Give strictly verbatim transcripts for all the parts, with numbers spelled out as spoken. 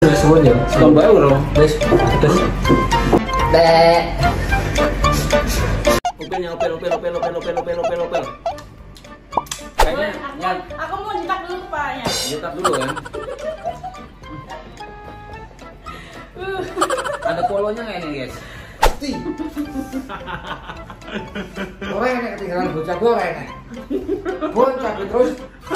Semuanya, Tahun baru dong. guys, terus, Dek. Upelnya, upel, upel, upel, upel, upel, upel, upel, upel. Kayaknya, ya, Aku mau cetak dulu kepalanya. nyetak dulu kan. Ada polonya nggak ini guys? orang yang ketinggalan bocah gue kayaknya. Bocah terus.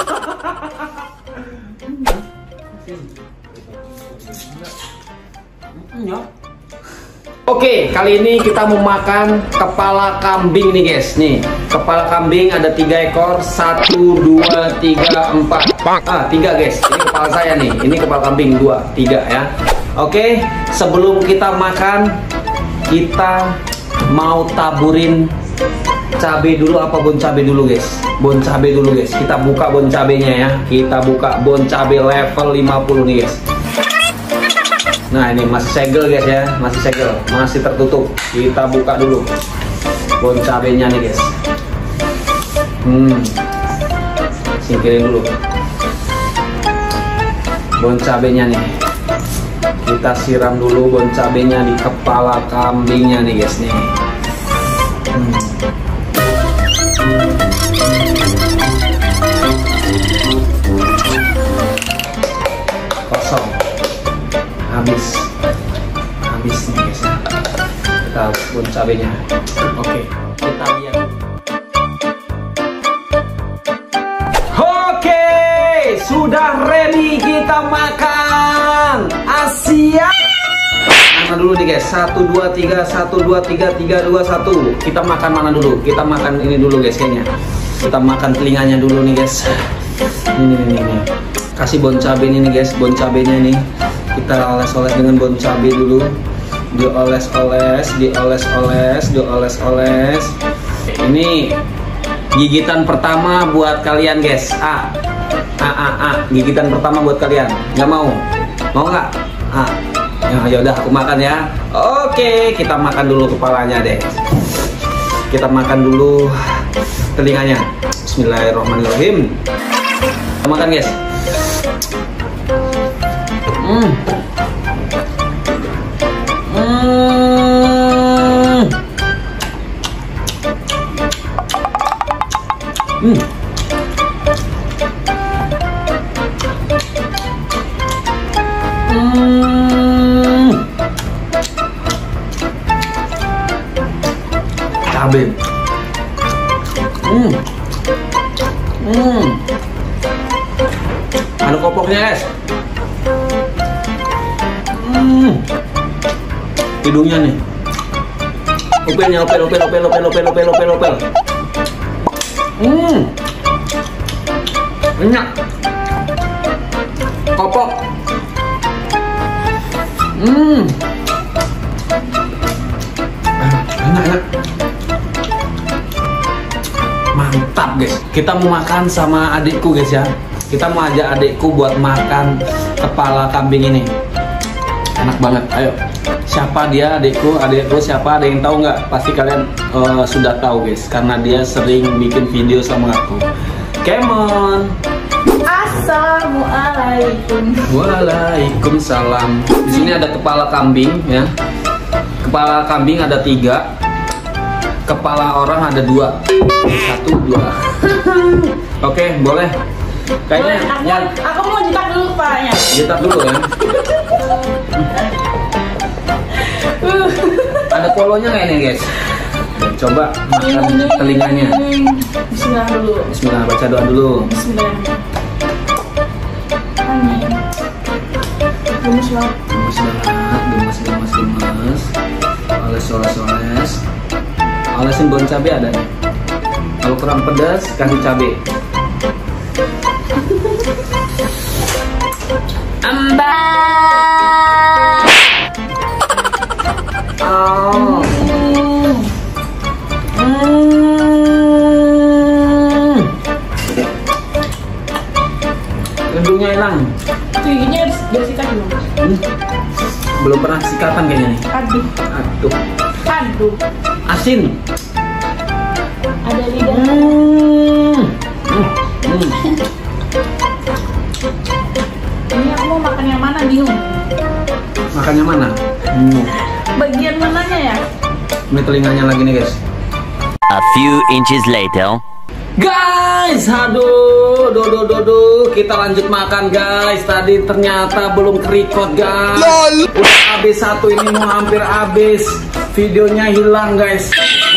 Ya. Oke, kali ini kita mau makan kepala kambing nih guys. Nih, kepala kambing ada tiga ekor, satu, dua, tiga, empat. Ah, tiga guys. Ini kepala saya nih. Ini kepala kambing dua, tiga ya. Oke, sebelum kita makan, kita mau taburin cabai dulu apa bon cabai dulu guys? Bon cabai dulu guys. Kita buka bon cabainya ya. Kita buka bon cabai level lima puluh nih guys. Nah ini masih segel guys ya, masih segel, masih tertutup. Kita buka dulu bon cabenya nih guys. Hmm, singkirin dulu bon cabenya nih. Kita siram dulu bon cabenya di kepala kambingnya nih guys nih. Hmm. Kosong. Habis habis nih guys ya. Kita bon cabenya. Oke, kita lihat. Oke, sudah ready kita makan. Asia. Mana dulu nih guys? Satu dua tiga, satu dua tiga, tiga dua satu. Kita makan mana dulu? Kita makan ini dulu guys kayaknya. Kita makan telinganya dulu nih guys. Ini nih nih. Kasih bon cabe ini nih guys, bon cabenya nih. Kita oles-oles dengan bon cabai dulu. Dioles-oles, dioles-oles, dioles-oles. Ini gigitan pertama buat kalian guys. A, A, A, A. Gigitan pertama buat kalian. Nggak mau? Mau nggak? A. Ya udah, aku makan ya. Oke, kita makan dulu kepalanya deh. Kita makan dulu telinganya. Bismillahirrahmanirrahim. Kita makan guys. Hmm. Hmm. Hmm. Hmm. Cabai. Hmm. Hmm. Ada kopoknya guys. Hmm. Hidungnya nih. Opelnya, opel, opel, opel, opel, opel, opel, opel, opel. Hmm. Enak. Kopok. Hmm. Enak, enak. Mantap guys. Kita mau makan sama adikku guys ya. Kita mau ajak adikku buat makan kepala kambing ini. Enak banget, ayo. Siapa dia adikku? Adikku siapa? Ada yang tahu nggak? Pasti kalian uh, sudah tahu guys, karena dia sering bikin video sama aku. Come on. Assalamualaikum. Waalaikumsalam. Di sini ada kepala kambing ya. Kepala kambing ada tiga. Kepala orang ada dua. Satu, dua. Oke, boleh. Kayaknya aku, ya. aku mau cetak dulu kepalanya. Cetak dulu ya. Ada polonya nggak ini guys? Coba makan telinganya. Bismillah dulu. Bismillah, baca doa dulu. Bismillah. Amin. Gemes lah. Gemes banget, gemes, gemes, gemes. Oles, oles, oles. Olesin bon cabai ada nih. Kalau kurang pedas, kasih cabai. Ambak. Oh. Hmm. Gendungnya hilang. Giginya bersikat dulu. Hmm. Belum pernah sikatan kayaknya nih. Aduh. Aduh. Aduh. Asin. Ada lidah. Hmm. Hmm. Hmm. Ini aku mau makan yang mana bingung. makannya mana? Hmm. Bagian mananya ya? Ini telinganya lagi nih guys. A few inches later. Guys, aduh, do do do do, kita lanjut makan guys. Tadi ternyata belum kerikot guys. Lol. Udah habis satu, ini mau hampir habis. Videonya hilang guys.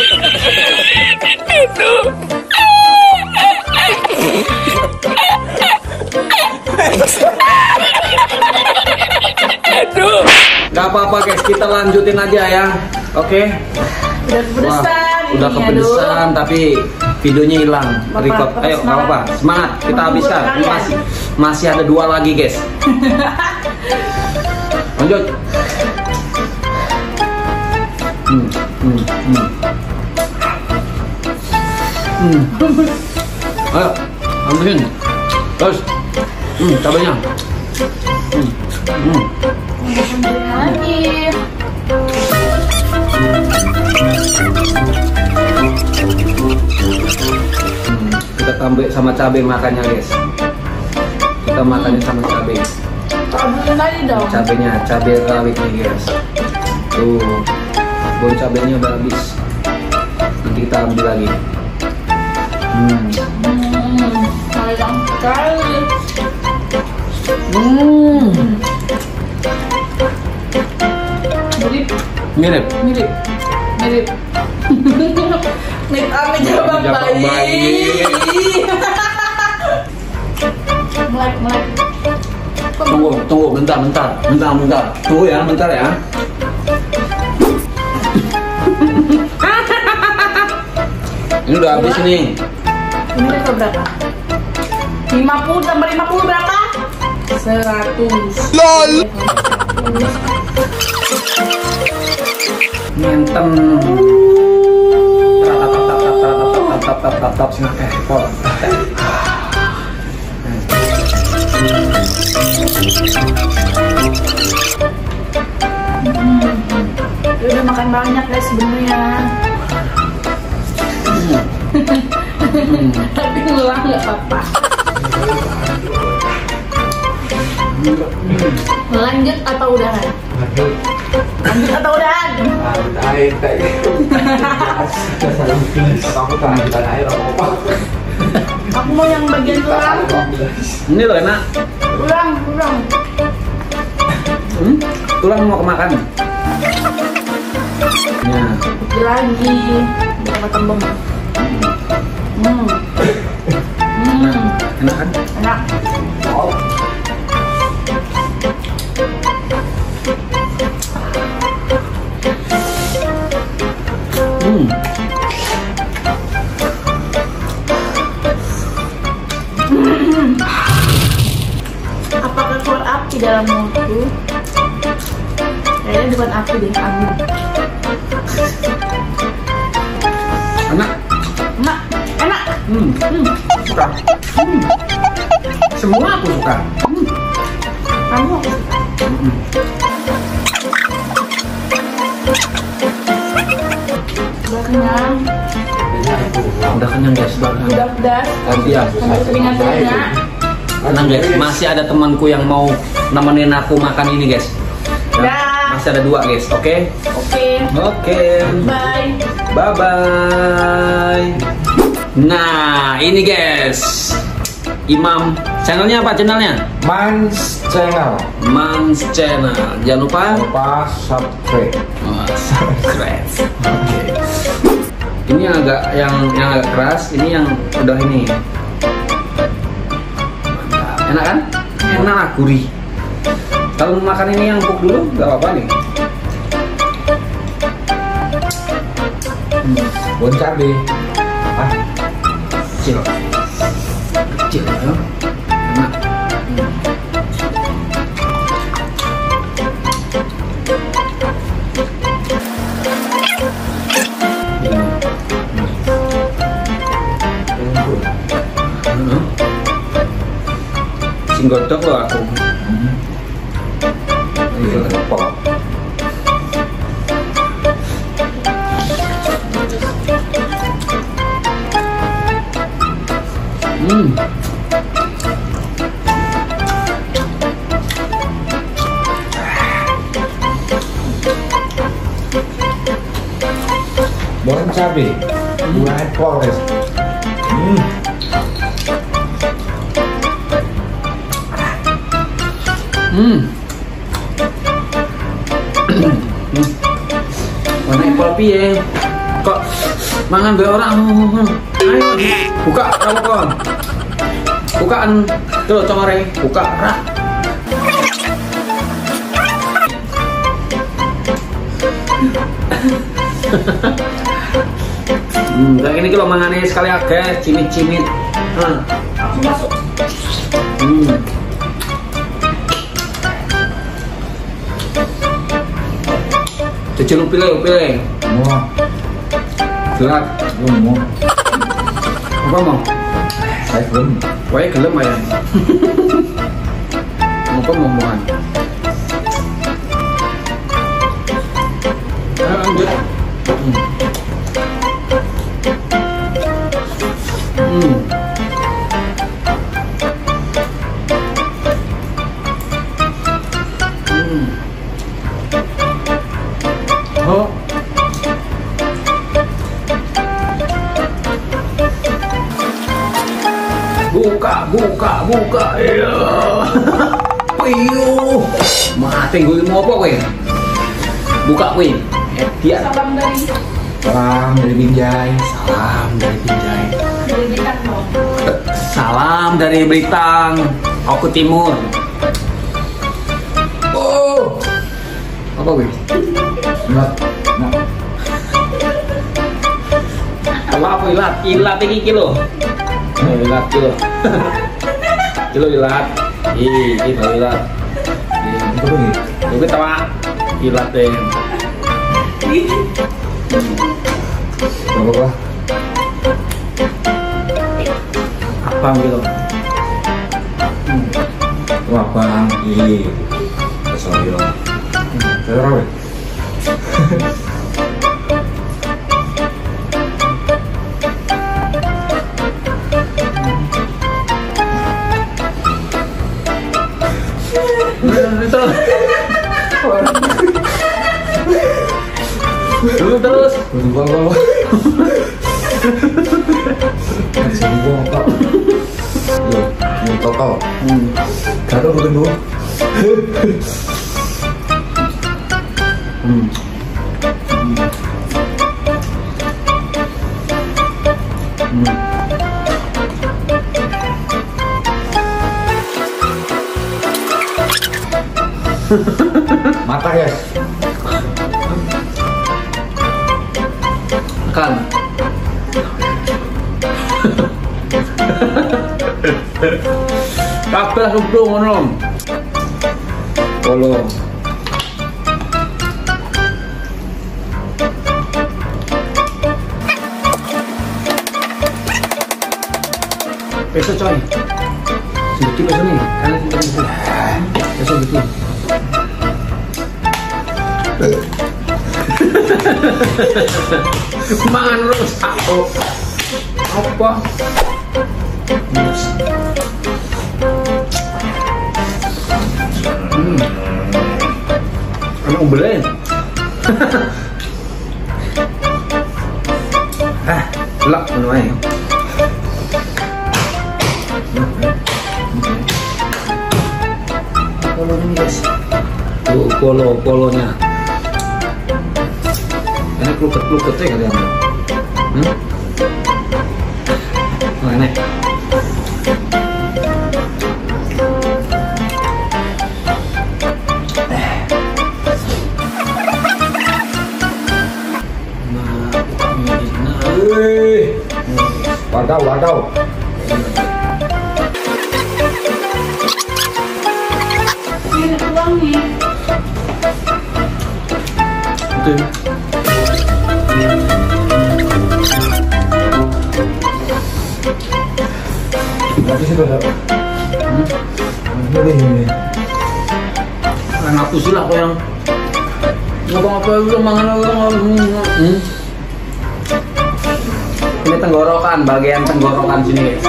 Gak apa-apa guys, kita lanjutin aja ya. Oke. Udah kepedesan. Udah ini, kepedesan aduh. tapi videonya hilang. Bapak, Record. Bapak, Ayo, nggak semangat. apa-apa. Semangat, kita Menghibur habiskan. Ini kalian. masih masih ada dua lagi guys. Lanjut. Hmm, hmm, hmm. Hmm. Ayo, ambilin. Terus. Hmm, cabenya. Hmm. Hmm. Ambilin lagi. Hmm, kita tambah sama cabai makannya guys. Kita makannya sama cabai. Ambilin lagi dong. Cabenya, cabai rawit nih guys. Tuh, bon cabenya udah habis. Nanti kita ambil lagi. Hmm. Hmm, sayang sekali. Hmm. Mirip, Mirip. mirip, mirip. Mirip apa jabang Jabang bayi? bayi. Melek, melek. Tunggu, tunggu, bentar, bentar, bentar, bentar. Tunggu ya, bentar ya. Ini udah habis nih. Ini level berapa? lima puluh tambah lima puluh berapa? seratus. LOL. Ngenten. Tap tap tap tap tap tap tap tap tap sing akeh pol. Ya udah makan banyak guys sebenarnya. Tapi ngulang nggak apa-apa. Lanjut atau udahan? Lanjut atau udahan? Air kayak aku tak ambil air apa-apa. Aku mau yang bagian tulang. Ini loh enak. Tulang, tulang. Hmm? Tulang mau kemakan. Ya. Kecil lagi. Berapa tembem? Hmm. Hmm. Enak kan? Enak. Hmm. Apakah keluar api dalam mulutku? Kayaknya bukan api deh, angin. Enak. Enak, enak. Hmm. Hmm. Suka. Hmm. Semua aku suka. Hmm. Kamu aku suka. Hmm. Udah kenyang. Udah kenyang guys, udah kenyang. Udah pedas. Ganti ya. Sampai telinga-telinga. Tenang guys, masih ada temanku yang mau nemenin aku makan ini guys. Ya, Dah. masih ada dua guys, oke? Oke. Oke. Bye. Bye bye. Nah, ini guys. Imam, channelnya apa channelnya? Mans channel. Mans Channel. Jangan lupa Lupa subscribe. oh, subscribe. Oke. Ini yang agak yang yang agak keras, ini yang udah ini. Mantap. Enak kan? Enak, gurih. Kalau mau makan ini yang empuk dulu, nggak apa-apa nih. Hmm. Bon cabe. Ah, kecil, kecil ya. Enak. Hmm. Sing godok loh aku. Iya, apa? Hmm. Bon cabe, gula ekor guys. Hmm. Hmm. Mana ekor piye? Kok mangan gue orang? Ayo, buka kawan. Bukaan tuh congore, buka rak. Hmm, kayak gini kalau mangane sekali agak cimit-cimit. Hmm. Masuk. Hmm. Cecil pilih, pilih. Mau, Gerak. belum mau. Apa mau? Saya belum. Wae gelem aja. Apa mau makan? Ayo lanjut. Hmm. Hmm. Hmm. Oh. Buka, buka, buka. Iya. Piu. Mati gue mau apa kowe? Buka kowe. Eh, dia. Salam dari Salam dari Binjai. Salam dari Binjai. dari Bintang dong. Salam dari Blitar, aku Timur. Oh. Apa gue? Enggak. Nah, Apa apa ilat? Ilat iki kilo. Oh, ilat kilo. Kilo ilat. Ih, kilo ilat. itu lagi. Ih, itu tawa ilat deh. Gak apa-apa. Apa kilo? Hmm. Wah bang, ih, sorry loh. Saya rawe. Terus. Dulu terus. Berubah apa? Masih gua apa? Yo, ini total. Hmm. Kado bukan gua. Hmm. Hmm. Mata guys. Kan. Kabeh subuh ngono. Polo. Peso coy. Sedikit peso nih. Kalian sedikit peso. Peso gitu. Mangan terus aku. Apa? Hmm. Emang belen. Ah, lak menuai. Polo ini guys. Tuh polo polonya. Ini kluket-kluketnya kalian. Hmm? Oh, enak. Wih, wadaw, wadaw. Ini uang nih. Oke. Berarti sih ada. Hmm? Ini ini. Kan aku sih lah kok yang ngapa-ngapa itu mangan orang. Hmm? Ini tenggorokan, bagian tenggorokan sini guys.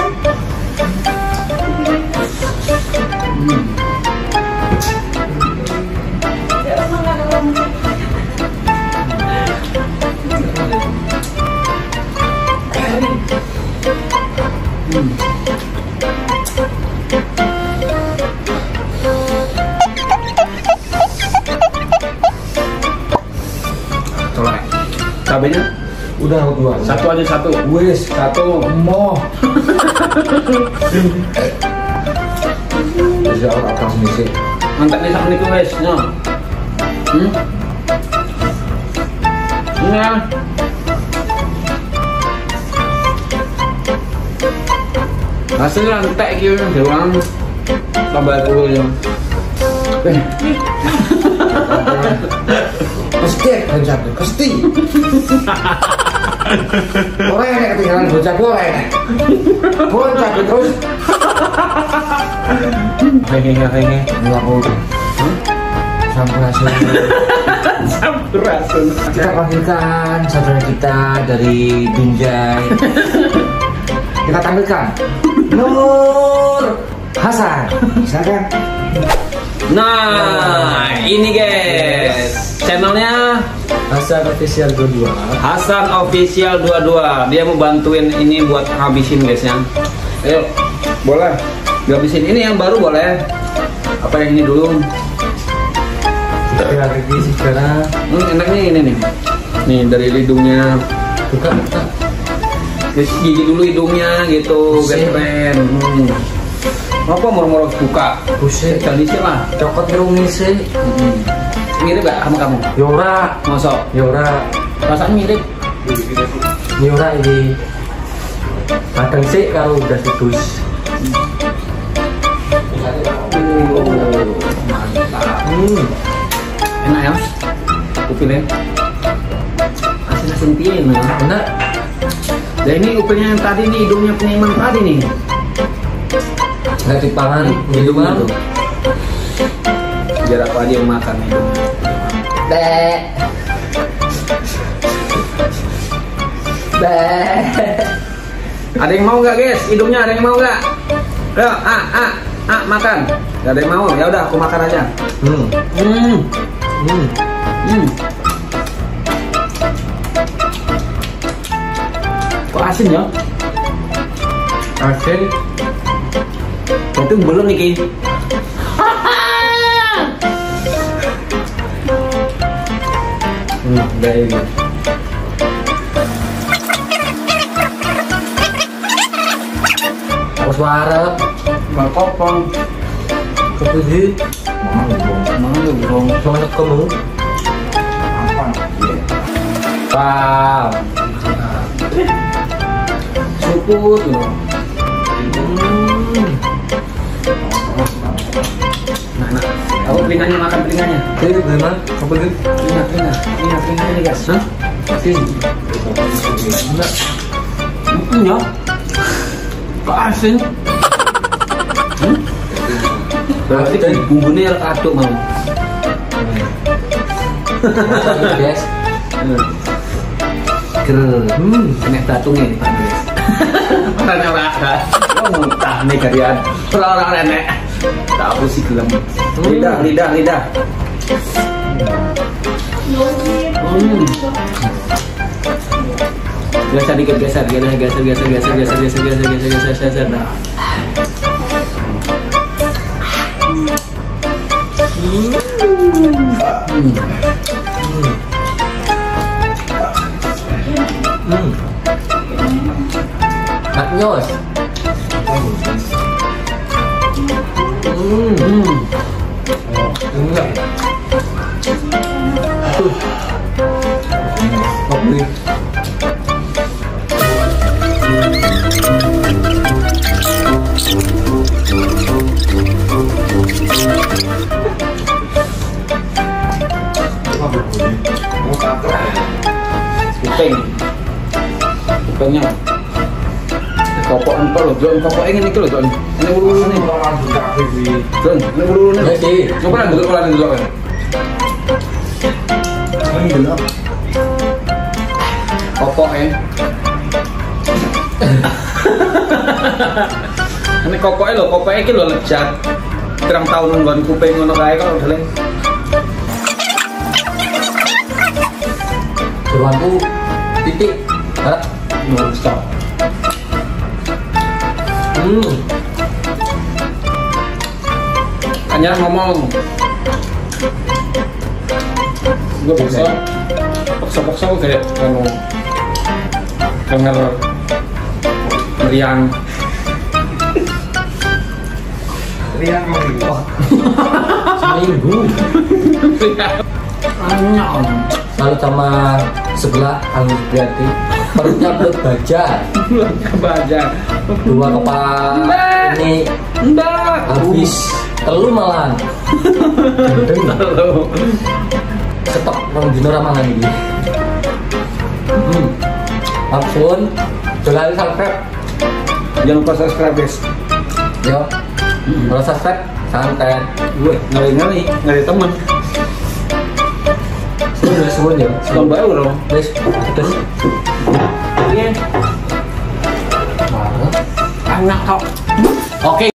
Hmm. Cabenya? Udah dua. Satu aja satu. Wes, Satu. mau. Bisa apa sih? Mantap nih sama niku wes. No. Hmm? Iya. Hasilnya entek iki doang. Tambah dulu ya. Eh. Pasti bocah, pasti. Orang yang ketinggalan bocah gua enak. Bocah terus. Hehehe hehehe. Enggak mau. Sampurasun. Sampurasun. Kita panggilkan saudara kita dari Binjai. Kita tampilkan Nur Hasan. Silakan. Nah, ini guys, channelnya Hasan Official dua puluh dua. Hasan Official dua puluh dua. Dia mau bantuin ini buat habisin guys ya. Ayo, boleh. Habisin ini yang baru boleh. Apa yang ini dulu? Kita lagi sekarang. Hmm, enaknya ini nih. Nih dari hidungnya. Buka, buka. Terus gigi dulu hidungnya gitu, guys friend. Hmm. Apa moro-moro buka? Buset. Jadi sih lah. Cokot ngerungi sih. Hmm. Mirip gak sama kamu? Yora, Mosok? Yora, Rasanya mirip. Yora ini. Kadang sih kalau udah sedus. Oh, mantap. Hmm. Enak ya? Upilnya. Asin-asin piye nah. Enak. Dan ini upilnya yang tadi nih, hidungnya punya Iman tadi nih. Nggak dipangan, hidung Itu. Biar aku aja yang makan hidungnya. Be. Be. Ada yang mau nggak guys? Hidungnya ada yang mau nggak? Ayo, ah, ah, ah, makan. Gak ada yang mau. Ya udah, aku makan aja. Hmm. Hmm, Hmm. hmm. Kok asin ya? Asin. Itu belum nih Ki. Hmm, udah ini. Harus warep. Nggak kopong. Kepuji. Mana bro? Semangat kamu. Wow. Suput loh. Hmm. Nah, nah. Aku telinganya makan telinganya. Ini gimana? Apa ini? Telinga, telinga, telinga, telinga ini guys. Hah? Asin. Enak. Hmm, ya. Kok asin? Hmm? Berarti kan bumbunya harus aduk mau. Guys. Ger. Hmm. Enak datungnya nih Pak guys. Karena raka. Oh muntah nih kalian. Orang-orang nenek. Tak apa sih gelem. Lidah, lidah, lidah. Hmm. Geser dikit, geser, geser, geser, geser, geser, geser, geser, geser, geser, geser, geser, geser. Nah. Hmm. Hmm. Maknyos. Hmm. Hmm. Enggak. Tuh. Kopi. Kuping. Kupingnya. Kopok entar loh, Jon. Kopok ini nih loh, Jon. Ini bulu-bulu nih. Jon, ini bulu-bulu nih. Ya sih. Coba lah dulu, kalau dulu kan. Ini dulu. Kopok ya. Ini kopoknya loh, kopoknya ini loh lejat. Kurang tahu nungguan kuping ngono kae kalau udah leng. Suruhanku titik. Hah? Nol stop. Hmm. Hanya ngomong. Gue bisa. Sepok-sepok kayak anu denger meriang. Riang oh. Seminggu. Anyam. Lalu sama sebelah Anggi Priati perutnya perut baja, Kebaca. dua kepala Mbak. ini Mbak. habis telu malah gendeng Halo. stok rong dino ra mangan iki. Hmm. Langsung jangan subscribe. Jangan lupa subscribe guys. Yo. Kalau subscribe santai. Gue ngeri-ngeri, ngeri temen. Sudah semua ya. Sekarang baru dong. Terus terus Iya. marah. Anak kau. Oke.